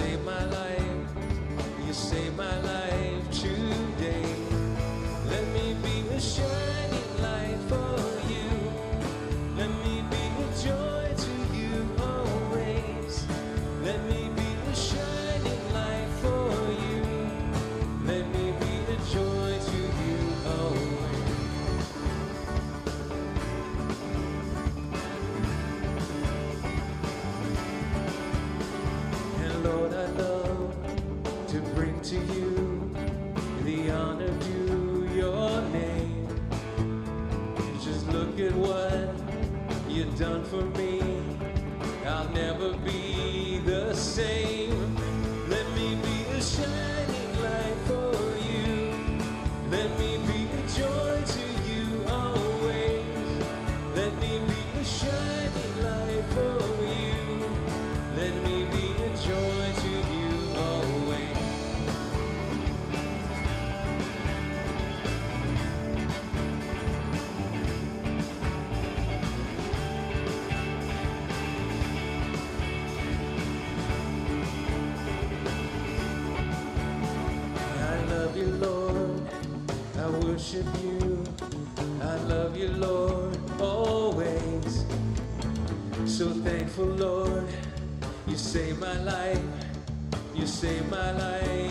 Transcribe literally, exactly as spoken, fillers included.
saved my life. You saved my life today. Let me be a shining light for you. Let me be a joy to you always. Let me be a shining light for you. Let me be a joy to you always. And Lord, I love to bring to you the honor due your name. Just look at what you've done for me. I'll never be the same. Let me be a shining light for you. Let me be a joy to you always. Let me be a shining light for you. Let me be a joy to you always. I love you, Lord, I worship you. I love you, Lord, always. So thankful, Lord, you saved my life. You saved my life